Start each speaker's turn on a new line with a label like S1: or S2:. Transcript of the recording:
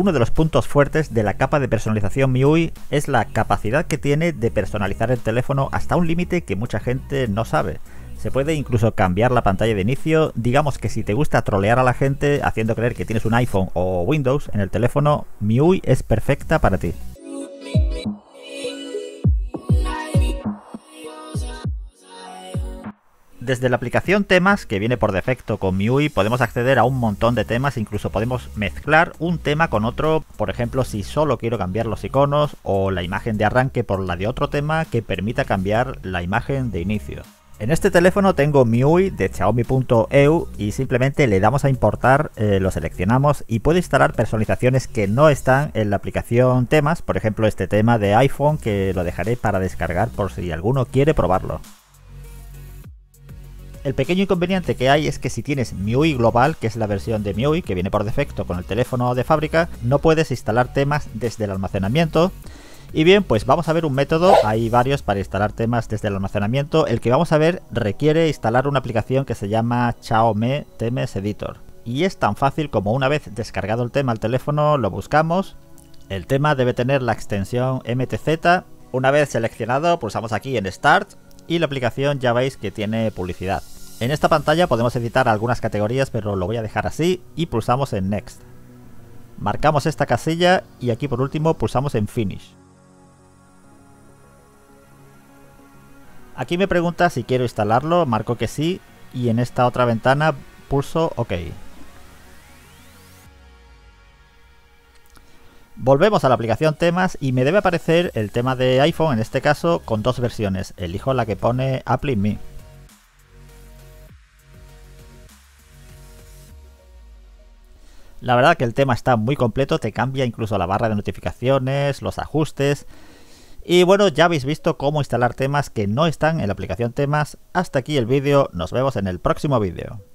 S1: Uno de los puntos fuertes de la capa de personalización MIUI es la capacidad que tiene de personalizar el teléfono hasta un límite que mucha gente no sabe. Se puede incluso cambiar la pantalla de inicio. Digamos que si te gusta trolear a la gente haciendo creer que tienes un iPhone o Windows en el teléfono, MIUI es perfecta para ti. Desde la aplicación Temas, que viene por defecto con MIUI, podemos acceder a un montón de temas, incluso podemos mezclar un tema con otro, por ejemplo si solo quiero cambiar los iconos o la imagen de arranque por la de otro tema que permita cambiar la imagen de inicio. En este teléfono tengo MIUI de Xiaomi.eu y simplemente le damos a importar, lo seleccionamos y puedo instalar personalizaciones que no están en la aplicación Temas, por ejemplo este tema de iPhone que lo dejaré para descargar por si alguno quiere probarlo. El pequeño inconveniente que hay es que si tienes MIUI Global, que es la versión de MIUI que viene por defecto con el teléfono de fábrica, no puedes instalar temas desde el almacenamiento. Y bien, pues vamos a ver un método, hay varios para instalar temas desde el almacenamiento. El que vamos a ver requiere instalar una aplicación que se llama Xiaomi Themes Editor. Y es tan fácil como una vez descargado el tema al teléfono, lo buscamos. El tema debe tener la extensión MTZ. Una vez seleccionado, pulsamos aquí en Start. Y la aplicación ya veis que tiene publicidad. En esta pantalla podemos editar algunas categorías, pero lo voy a dejar así y pulsamos en Next. Marcamos esta casilla y aquí por último pulsamos en Finish. Aquí me pregunta si quiero instalarlo, marco que sí y en esta otra ventana pulso OK. Volvemos a la aplicación Temas y me debe aparecer el tema de iPhone, en este caso con dos versiones. Elijo la que pone Apple in Me. La verdad que el tema está muy completo, te cambia incluso la barra de notificaciones, los ajustes. Y bueno, ya habéis visto cómo instalar temas que no están en la aplicación Temas. Hasta aquí el vídeo, nos vemos en el próximo vídeo.